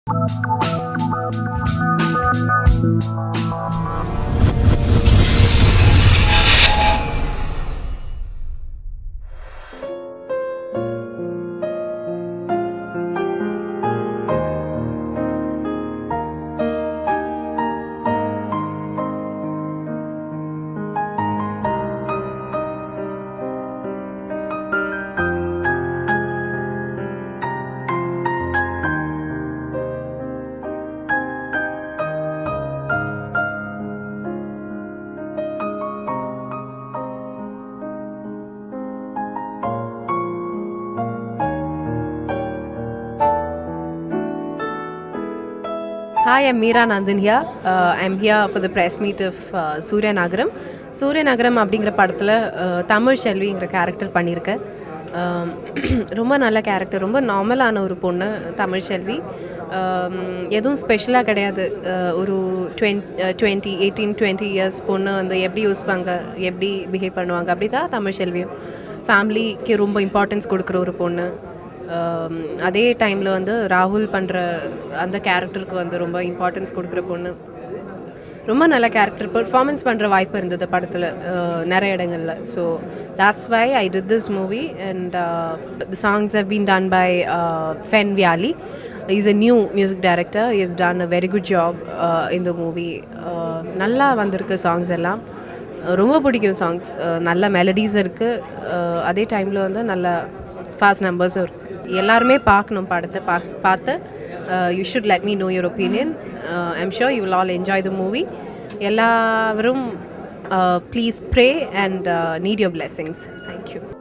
Hi, I'm Meera Nandan here. I'm here for the press meet of Sooriya Naragam. Sooriya Naragam அப்படிங்கிற படத்தில் Tamil செல்விங்கிற character பண்ணியிருக்கேன். ரொம்ப நல்ல character, ரொம்ப நார்மலான ஒரு பொண்ணு தமிழ் செல்வி. எதுவும் ஸ்பெஷலாக கிடையாது. ஒரு 18-20 இயர்ஸ் பொண்ணு வந்து எப்படி யோசிப்பாங்க, எப்படி பிஹேவ் பண்ணுவாங்க, அப்படி தான் தமிழ் செல்வியும். ஃபேமிலிக்கு ரொம்ப இம்பார்ட்டன்ஸ் கொடுக்குற ஒரு பொண்ணு. அதே டைமில் வந்து ராகுல் பண்ணுற அந்த கேரக்டருக்கு வந்து ரொம்ப இம்பார்ட்டன்ஸ் கொடுக்குற பொண்ணு. ரொம்ப நல்ல கேரக்டர், பெர்ஃபார்மன்ஸ் பண்ணுற வாய்ப்பு இருந்தது படத்தில் நிறைய இடங்களில். So that's why I did this movie and the songs have been done by Fen Vyali. He's a new music director. He has done a very good job in the movie. நல்லா வந்திருக்கு songs எல்லாம், ரொம்ப பிடிக்கும் songs. நல்ல melodies இருக்குது, அதே டைமில் வந்து நல்ல ஃபாஸ்ட் நம்பர்ஸும் இருக்குது. எல்லாருமே பார்க்கணும் படத்தை. பார்த்து you should let me know your opinion. I'm sure you will all enjoy the movie. எல்லாரும் please pray and need your blessings. Thank you.